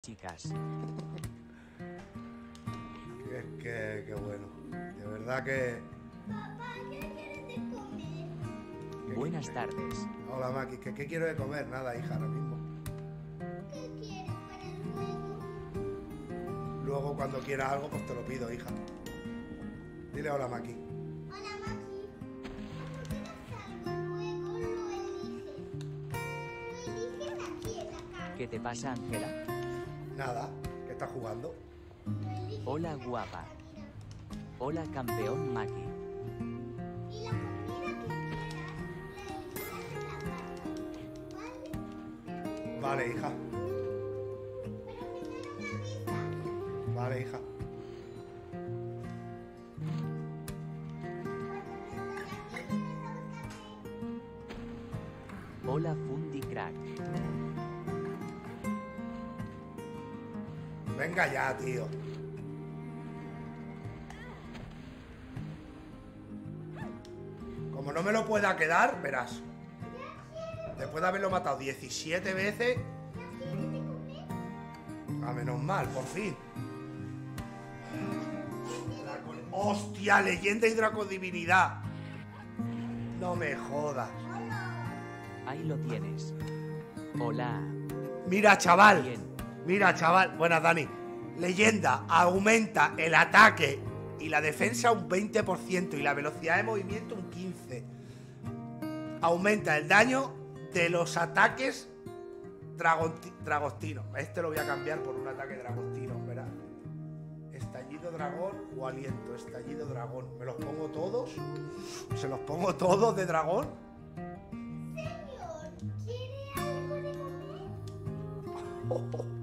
chicas. Qué bueno. De verdad que... Papá, ¿qué quieres de comer? Buenas tardes. Hola, Maki. ¿Qué quiero de comer? Nada, hija, ahora mismo. ¿Qué quieres para el juego? Luego, cuando quieras algo, pues te lo pido, hija. Dile hola, Maki. Hola, Maki. Cuando quieras algo, luego lo eliges. Lo eliges aquí en la cama. ¿Qué te pasa, Ángela? Nada, ¿qué estás jugando? Lo eliges Hola, en la guapa. cama, mira. Hola, campeón Maki. Y la comida que quieras, la eliges en la cama. ¿Vale? Vale, hija. Pero primero me avisas. Vale, hija. Hola, Fundi Crack. Venga ya, tío. Como no me lo pueda quedar, verás. Después de haberlo matado 17 veces... A menos mal, por fin. ¡Hostia! Leyenda y Dracodivinidad. No me jodas. Ahí lo tienes. Hola. Mira, chaval. Bien. Mira, chaval. Buenas, Dani. Leyenda aumenta el ataque y la defensa un 20% y la velocidad de movimiento un 15%. Aumenta el daño de los ataques dragostinos. Este lo voy a cambiar por un ataque dragostino, verá. Estallido dragón o aliento. Estallido dragón. Me los pongo todos. Se los pongo todos de dragón. Señor, ¿quiere algo de comer?